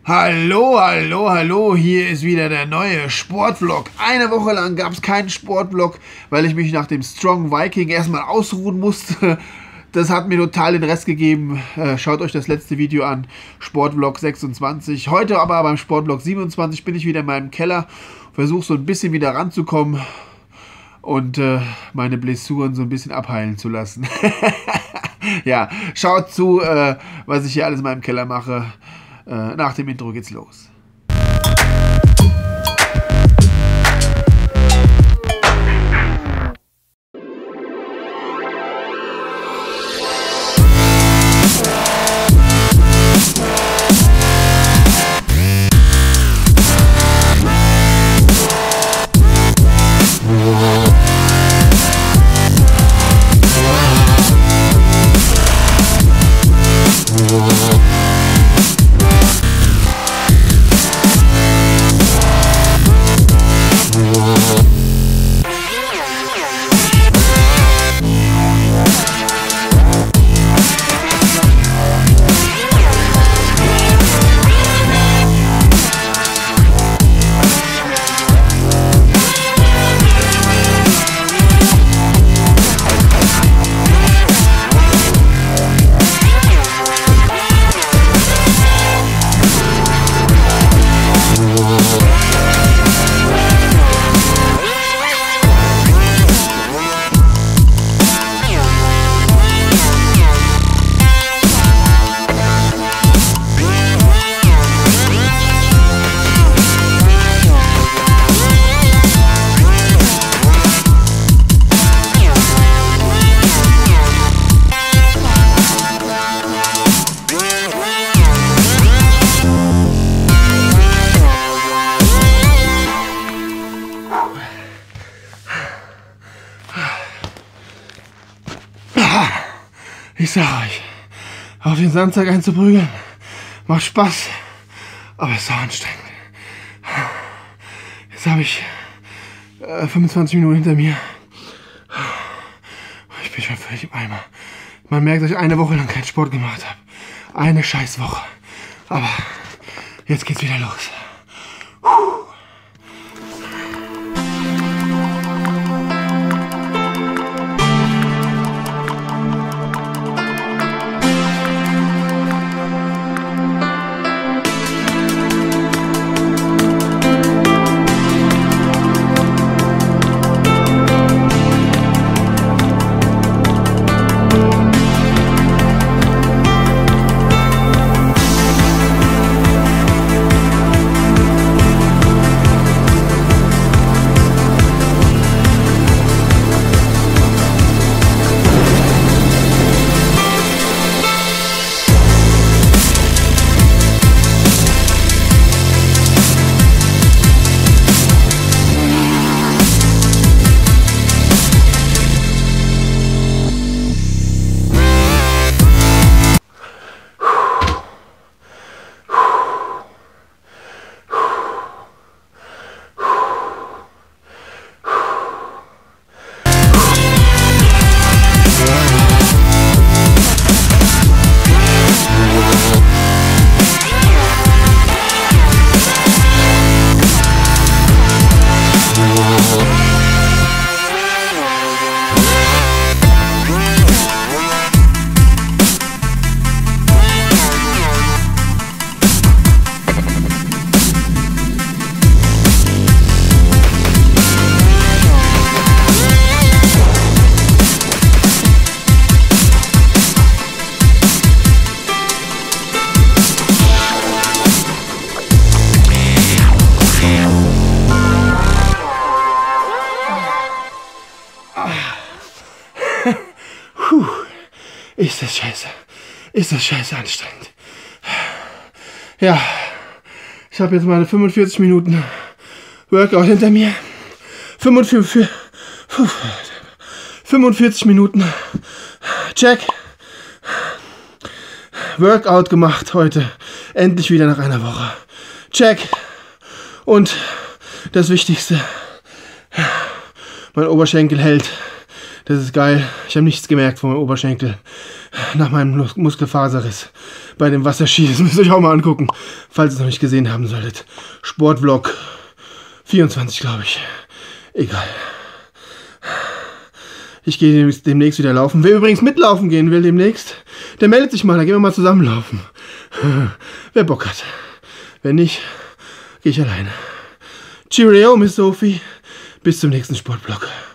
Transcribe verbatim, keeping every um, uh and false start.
Hallo, hallo, hallo, hier ist wieder der neue Sportvlog. Eine Woche lang gab es keinen Sportvlog, weil ich mich nach dem Strong Viking erstmal ausruhen musste. Das hat mir total den Rest gegeben. Schaut euch das letzte Video an, Sportvlog sechsundzwanzig. Heute aber beim Sportvlog siebenundzwanzig bin ich wieder in meinem Keller, versuche so ein bisschen wieder ranzukommen und äh, meine Blessuren so ein bisschen abheilen zu lassen. Ja, schaut zu, äh, was ich hier alles in meinem Keller mache. Äh, nach dem Intro geht's los. Ich sag euch, auf den Sandsack einzuprügeln, macht Spaß, aber ist so anstrengend. Jetzt habe ich äh, fünfundzwanzig Minuten hinter mir. Ich bin schon völlig im Eimer. Man merkt, dass ich eine Woche lang keinen Sport gemacht habe. Eine Scheißwoche. Aber jetzt geht's wieder los. Puh, ist das scheiße. Ist das scheiße anstrengend. Ja, ich habe jetzt meine fünfundvierzig Minuten Workout hinter mir. fünfundvierzig, fünfundvierzig Minuten. Check. Workout gemacht heute. Endlich wieder nach einer Woche. Check. Und das Wichtigste. Mein Oberschenkel hält. Das ist geil. Ich habe nichts gemerkt von meinem Oberschenkel. Nach meinem Mus Muskelfaserriss. Bei dem Wasserski. Das müsst ihr euch auch mal angucken. Falls ihr es noch nicht gesehen haben solltet. Sportvlog vierundzwanzig, glaube ich. Egal. Ich gehe demnächst wieder laufen. Wer übrigens mitlaufen gehen will demnächst, der meldet sich mal. Da gehen wir mal zusammen laufen. Wer Bock hat. Wenn nicht, gehe ich alleine. Cheerio, Miss Sophie. Bis zum nächsten Sportblog.